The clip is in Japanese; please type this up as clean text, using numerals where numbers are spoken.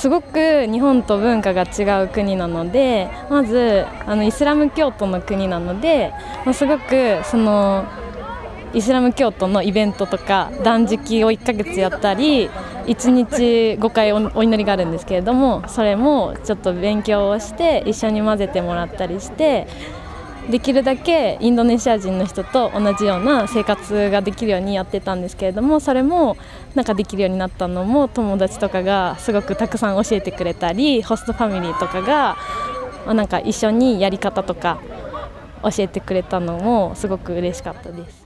すごく日本と文化が違う国なので、まずイスラム教徒の国なので、すごくそのイスラム教徒のイベントとか断食を1ヶ月やったり、1日5回お祈りがあるんですけれども、それもちょっと勉強をして一緒に混ぜてもらったりして、できるだけインドネシア人の人と同じような生活ができるようにやってたんですけれども、それもなんかできるようになったのも友達とかがすごくたくさん教えてくれたり、ホストファミリーとかがなんか一緒にやり方とか教えてくれたのもすごく嬉しかったです。